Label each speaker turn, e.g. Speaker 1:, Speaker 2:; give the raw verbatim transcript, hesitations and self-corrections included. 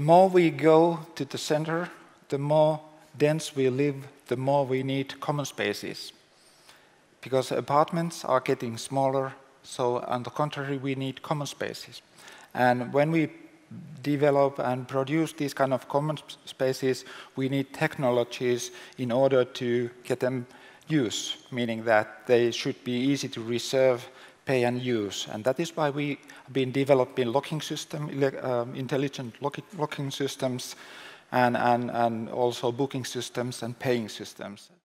Speaker 1: more we go to the center, the more dense we live, the more we need common spaces. Because apartments are getting smaller, so on the contrary, we need common spaces. And when we develop and produce these kind of common spaces, we need technologies in order to get them used, meaning that they should be easy to reserve, pay and use. And that is why we have been developing locking system, um, intelligent lock locking systems, and, and, and also booking systems and paying systems.